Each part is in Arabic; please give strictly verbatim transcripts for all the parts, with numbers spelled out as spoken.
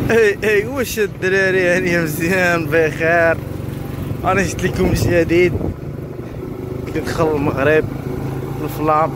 اي اي واش الدراري هاني مزيان بخير. انا جيت لكم جديد كندخل المغرب الفلام.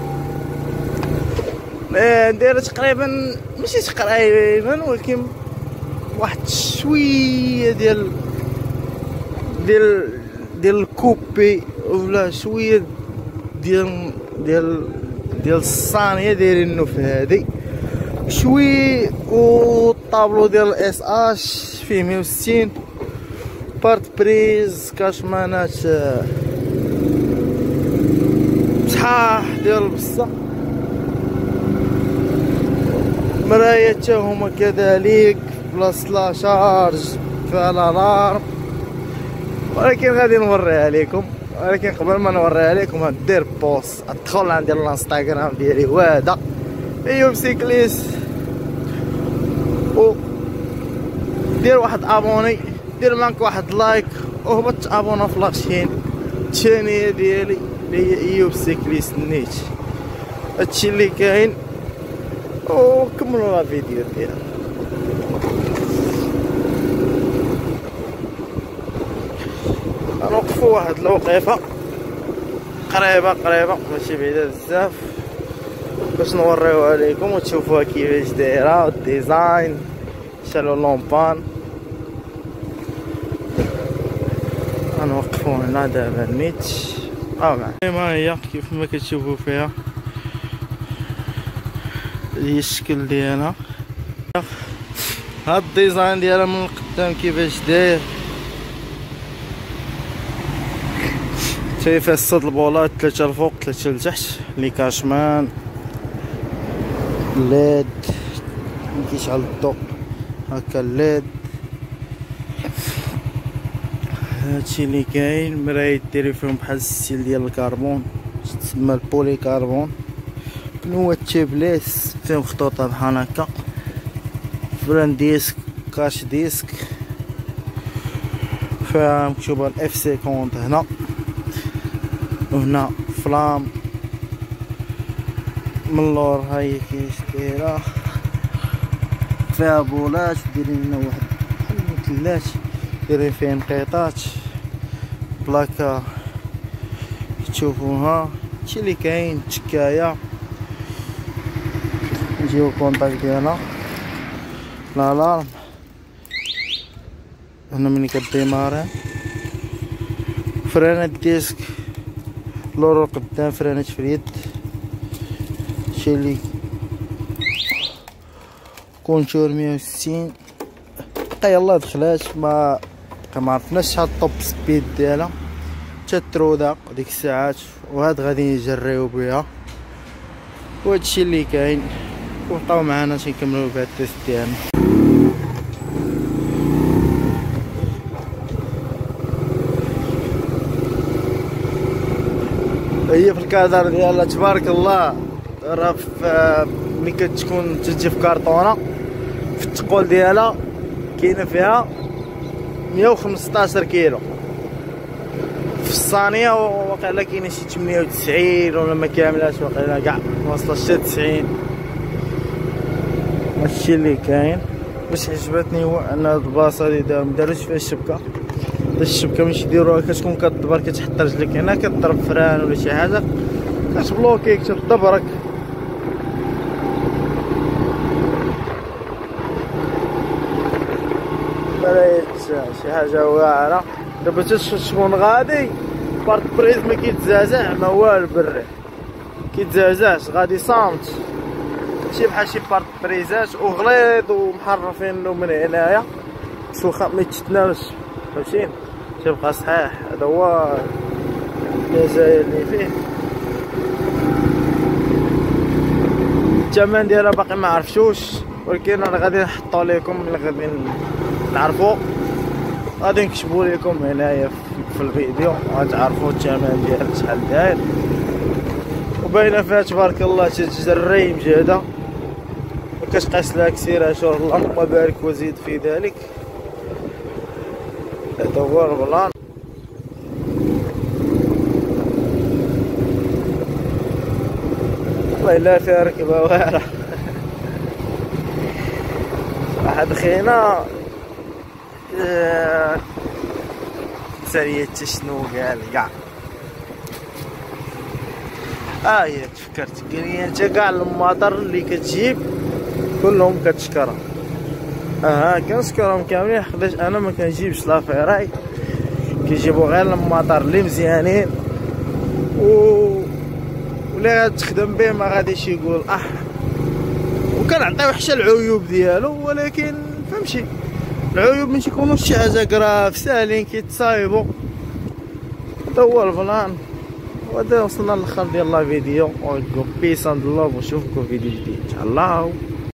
ندير تقريبا ماشي تقريبا ولكن واحد شويه ديال ديال ديال الكوبي ولا شويه ديال ديال ديال الصانيه دايرينو في هادي شوي. والطابلو ديال الاس اش فيه مية وستين بارت بريز كاشمانات صحاح ديال البصه. مرايات تا هما كذلك بلاصه لا شارج فيها الالارم، ولكن غادي نوريها لكم. ولكن قبل ما نوريها لكم غندير بوست ادخل عندي الانستغرام ديالي وهذا ايوب سيكليس، و دير واحد ابوني، دير معك واحد لايك وهبط تابونا في لاشين الثانيه ديالي اللي هي ايوب سيكليس نيت. هادشي اللي كاين وكملوا لا فيديو ديالنا. غنوقفوا واحد الوقيفه قريبه قريبه ماشي بعيده بزاف باش نوريوها لكم وتشوفوها كيفاش دايره والديزاين. شالوا لومبان غنوقفوا هنا دابا نيت. اه كيما هي كيف ما كتشوفوا فيها هي الشكل ديالها. هاد الديزاين ديالها من القدام كيفاش داير، شايفه الصد البولات ثلاثة الفوق ثلاثة لتحت لي كاشمان ليد كيشعل الضوء هكا الليد. هادشي اللي كاين. مرايت ديري فيهم بحال الستيل ديال الكربون تسمى البولي كربون. بنوة تيبليس فيهم خطوطه بحال هكا. فران ديسك كاش ديسك فيها مكتوبه اف خمسين هنا، وهنا فلام من اللور هاي كيفاش دايره. فيها بولات دايرين لنا واحد بحال المثلثات دايرين فيه انقيطات بلاكا تشوفوها. هادشي اللي كاين. تشكايه نجيو الكونطاك ديالها الالارم هنا ملي كديماري. فرانات ديسك لورو القدام فرانات في اليد. هادشي اللي كونتور مية وستين بقا يلاه دخلات ما كمعرفناش شحال الطوب سبيد ديالها حتى الترودا ديك الساعات، وهاد غادي نجريو بها. وهادشي اللي كاين. وبقاو معنا تنكملو بهاد التيست ديالنا. هي في الكادر ديالها تبارك الله راه ملي كتكون تجي في كارطونه في الثقول ديالها كاينه فيها مية وخمسطاش كيلو. في الصانيه واقيلا كاينه شي ثمانية وتسعين ولا ما كاملاش واقيلا كاع واصله حتى تسعين. هادشي اللي كاين. باش عجبتني هو ان هاد البلاصه اللي دارو مداروش فيها الشبكه. الشبكه ماشي يديروها كتكون كتدبر كتحط رجلك هنا كضرب فران ولا شي حاجه كتبلوكيك تدبرك. مرايت شي حاجه واعره. دابا تكون غادي بارت بريز ما كيتزعزع ما والو بري كيتزعزعش غادي صامت. ماشي بحال شي بارت بريزات وغليظ ومحرفينو من هنايا واخا ما يتشتناوش فهمتي تيبقى صحيح. هذا هو المزايا اللي فيه. الثمن ديالها باقي ما عرفتوش، ولكن انا غادي نحطو لكم ملي غادي نعرفو غادي نكتبو لكم هنايا في الفيديو غتعرفوا الثمن ديالها شحال داير. وباينه فيها تبارك الله تجري مجهده وكتقاس لها كثير اشهر. اللهم بارك وزيد في ذلك. هذا هو البلان. والله الا فيها ركبه واعره واحد خينا آه سريت شنو قال كاع. اه هي تفكرت قال لي انت كاع المطر اللي كتجيب كلهم كتشكرهم. اه كنشكرهم كاملين حيتاش انا ما كنجيبش لافيراي، كيجيبوا غير المطر اللي مزيانين و ولا غتخدم به ما غاديش يقول اه. وكنعطيو حتى العيوب ديالو، ولكن فهمتي العيوب ما تيكونوش شي حاجه كراف، ساهلين كيتصايبوا. هذا هو البلان. وهذا وصلنا للاخر ديال لا فيديو. بيس اند لوف، ونشوفكم في فيديو جديد ان شاء الله.